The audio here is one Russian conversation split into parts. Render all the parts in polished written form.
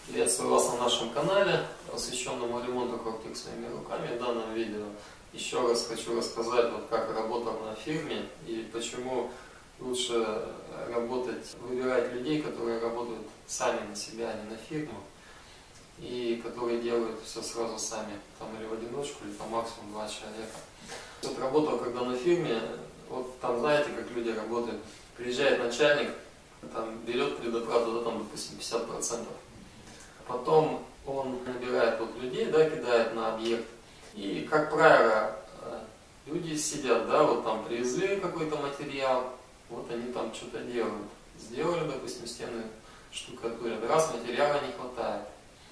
Приветствую вас на нашем канале, посвященному ремонту квартир своими руками. В данном видео еще раз хочу рассказать, как работал на фирме и почему лучше выбирать людей, которые работают сами на себя, а не на фирму, и которые делают все сразу сами, или в одиночку, или максимум 2 человека. Работал когда на фирме, там знаете, как люди работают. Приезжает начальник, берет предоплату, допустим, 50%. Потом он набирает людей, кидает на объект. И, как правило, люди сидят, привезли какой-то материал, они что-то делают. Сделали, допустим, стены штукатурят, раз материала не хватает.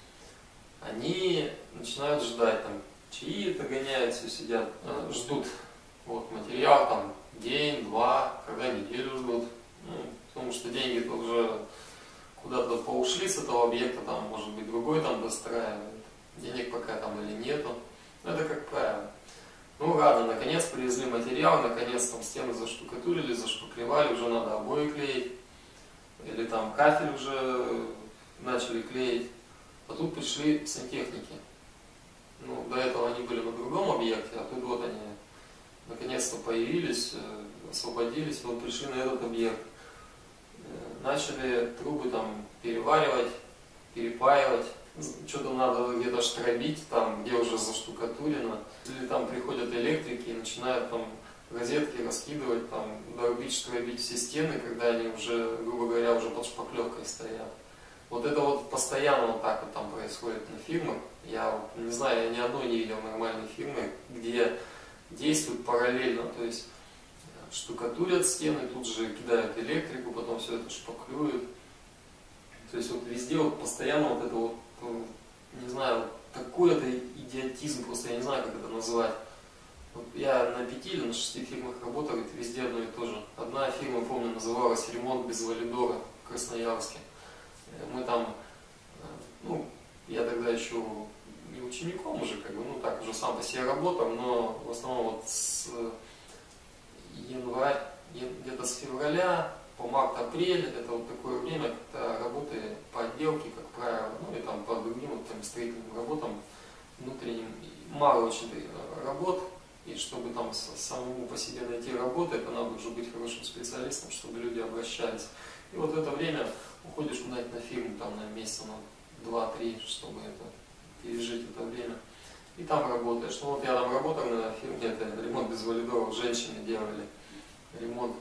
Они начинают ждать, чаи-то гоняют, все сидят, ждут. Материал день, два, когда неделю ждут. Потому что деньги-то уже куда-то поушли с этого объекта, может быть другой достраивает. Денег пока или нету. Это как правило. Ладно, наконец привезли материал, наконец стены заштукатурили, зашпаклевали, уже надо обои клеить. Или кафель уже начали клеить. А тут пришли сантехники. До этого они были на другом объекте, а тут они наконец-то появились, освободились, пришли на этот объект. Начали трубы переваривать, перепаивать, что-то надо где-то штробить, где уже заштукатурено. Или приходят электрики и начинают розетки раскидывать, долбить, штробить все стены, когда они уже, грубо говоря, уже под шпаклевкой стоят. Это постоянно происходит на фирмах. Я не знаю, я ни одной не видел нормальной фирмы, где действуют параллельно, то есть штукатурят стены, тут же кидают электрику, потом все это шпаклюют. То есть везде постоянно не знаю, такой это идиотизм, просто я не знаю, как это назвать. Я на 5 или на 6 фирмах работал, это везде одно и то же. Одна фирма, помню, называлась «Ремонт без валидора» в Красноярске. Мы я тогда еще не учеником уже, уже сам по себе работал, но в основном с января, где-то с февраля по март-апрель, это такое время, когда работы по отделке, как правило, и по другим строительным работам внутренним, мало очень работ, и чтобы самому по себе найти работу, это надо уже быть хорошим специалистом, чтобы люди обращались. И в это время уходишь куда-нибудь на фирму, на месяца на 2-3, чтобы пережить это время. И там работаешь. Я работал на фирме, это ремонт без валидоров, женщины делали ремонт.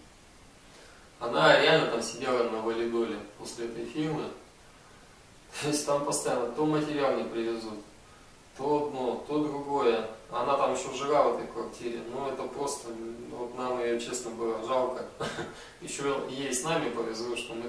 Она реально сидела на валидоле после этой фирмы. То есть постоянно то материал не привезут, то одно, то другое. Она еще жила в этой квартире. Это просто, нам ее, честно, было жалко. Еще ей с нами повезло, что мы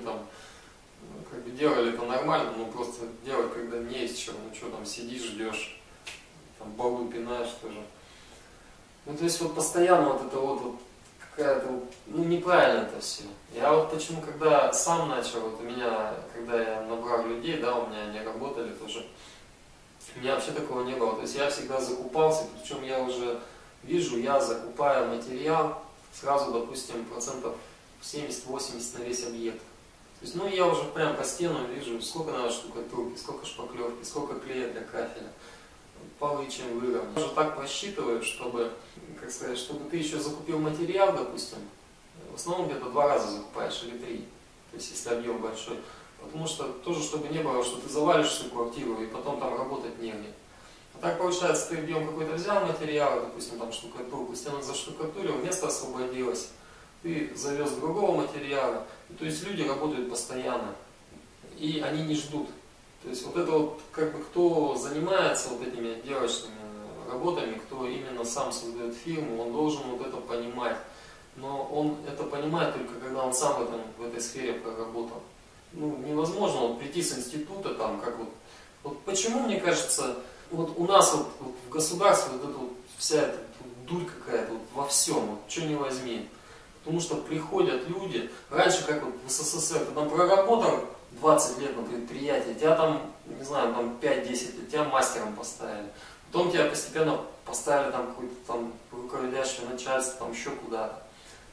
делали это нормально, но просто делать, когда не есть чего, сидишь, ждешь, балу пинаешь тоже. То есть постоянно какая-то, неправильно это все. Я почему, когда сам начал, у меня, когда я набрал людей, у меня они работали тоже, у меня вообще такого не было. То есть я всегда закупался, причем я уже вижу, я закупаю материал сразу, допустим, процентов 70-80 на весь объект. То есть, я уже прям по стенам вижу, сколько надо штукатурки, сколько шпаклевки, сколько клея для кафеля, полы чем выровнять. Я уже так просчитываю, чтобы, чтобы ты еще закупил материал, допустим, в основном где-то 2 раза закупаешь или 3, то есть если объем большой. Потому что тоже, чтобы не было, что ты завалишь всю квартиру и потом работать негде. А так получается, ты объем какой-то взял материал, допустим, штукатурку, стену заштукатурил, место освободилось, ты завез другого материала. То есть люди работают постоянно, и они не ждут. То есть кто занимается этими отделочными работами, кто именно сам создает фирму, он должен это понимать. Но он это понимает только когда он сам в этой сфере проработал. Невозможно прийти с института, почему, мне кажется, у нас в государстве вся эта дурь какая-то во всем, что не возьми. Потому что приходят люди, раньше, как в СССР, ты проработал 20 лет на предприятии, тебя не знаю, 5-10 лет, тебя мастером поставили. Потом тебя постепенно поставили какое-то руководящее начальство, еще куда-то.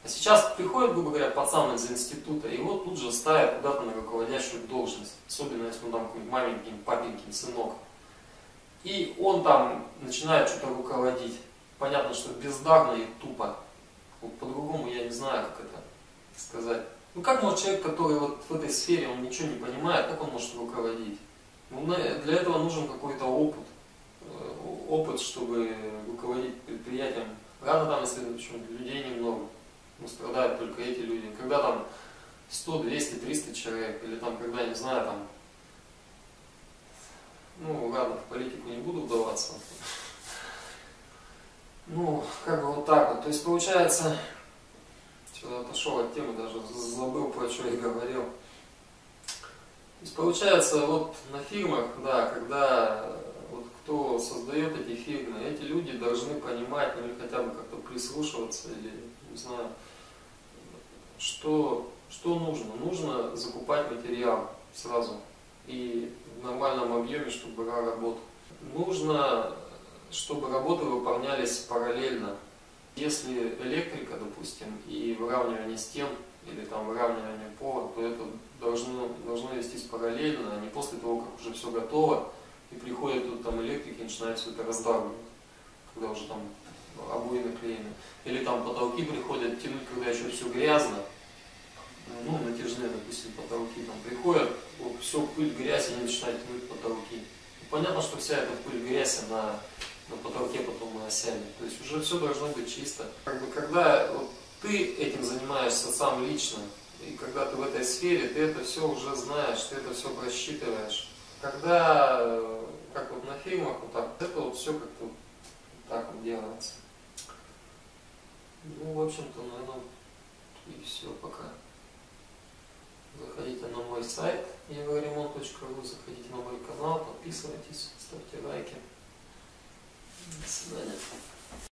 А сейчас приходит, грубо говоря, пацан из института, и вот тут же ставят куда-то на руководящую должность. Особенно если он там какой-нибудь маменькин, папенькин сынок. И он там начинает что-то руководить. Понятно, что бездарно и тупо. Вот по-другому я не знаю, как это сказать. Ну как может человек, который вот в этой сфере, он ничего не понимает, как он может руководить? Ну, для этого нужен какой-то опыт. Опыт, чтобы руководить предприятием. Рано там, если людей немного. Ну, страдают только эти люди. Когда там 100, 200, 300 человек, или там, когда, не знаю, там, ну, ладно, в политику не буду вдаваться. Ну, как бы вот так вот. То есть, получается, что-то отошел от темы, даже забыл, про что я говорил. То есть, получается, вот на фирмах, да, когда вот кто создает эти фирмы, эти люди должны понимать, ну или хотя бы как-то прислушиваться, или, не знаю, что нужно? Нужно закупать материал сразу и в нормальном объеме, чтобы была работа. Нужно, чтобы работы выполнялись параллельно. Если электрика, допустим, и выравнивание стен, или там выравнивание пола, то это должно вестись параллельно, а не после того, как уже все готово, и приходят тут там электрики и начинают все это раздавливать, когда уже там обои наклеены. Или там потолки приходят тянуть, когда еще все грязно, ну, натяжные, допустим, потолки, там приходят, вот, все, пыль, грязь, и они начинают тянуть потолки. И понятно, что вся эта пыль, грязь, она на потолке потом и осядет. То есть уже все должно быть чисто. Как бы, когда вот, ты этим занимаешься сам лично, и когда ты в этой сфере, ты это все уже знаешь, ты это все просчитываешь. Когда, как вот на фильмах, вот так, это вот все как-то вот так вот делается. Ну, в общем-то, наверное, и все пока. Заходите на мой сайт evoремонт.ру, заходите на мой канал, подписывайтесь, ставьте лайки. До свидания.